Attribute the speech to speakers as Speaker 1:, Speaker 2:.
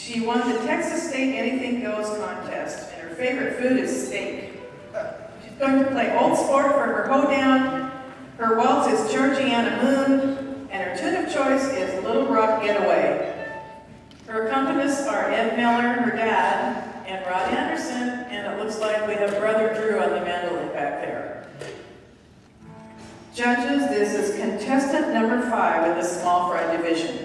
Speaker 1: She won the Texas State Anything Goes contest, and her favorite food is steak. She's going to play Old Sport for her hoedown. Her waltz is Georgiana Moon, and her tune of choice is Little Rock Getaway. Her accompanists are Ed Miller, her dad, and Rod Anderson, and it looks like we have Brother Drew on the mandolin back there. Judges, this is contestant number 5 in the small fry division.